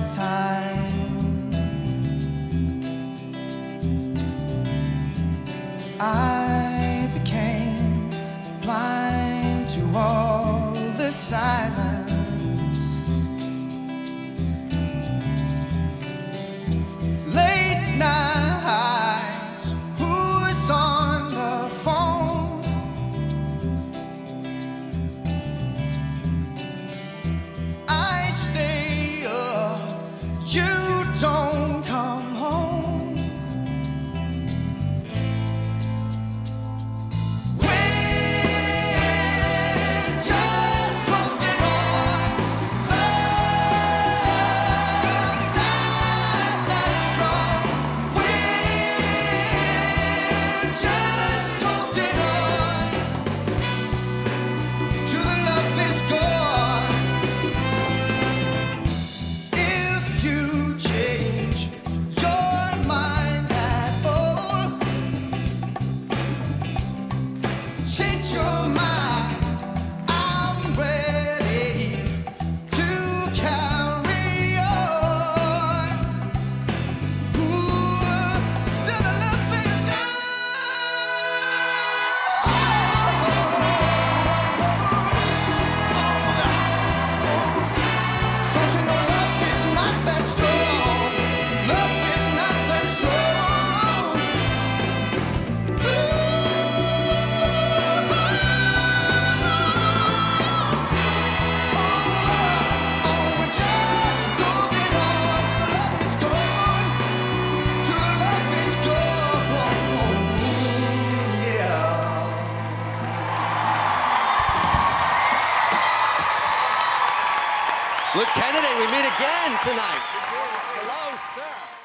time. I became blind to all the silence. Late nights, who's on the phone? I stay up, you don't come home. We're just holding on. Love's not that strong. We're just holding on till the love is gone. If you change your mind at all, change your mind, I'm ready to carry on. Ooh, till the love is gone. Don't you know love is not that strong? Love is not that strong. We're just holding on till the love is gone. Till the love is gone. Yeah. Luke Kennedy, we meet again tonight. Hello, sir.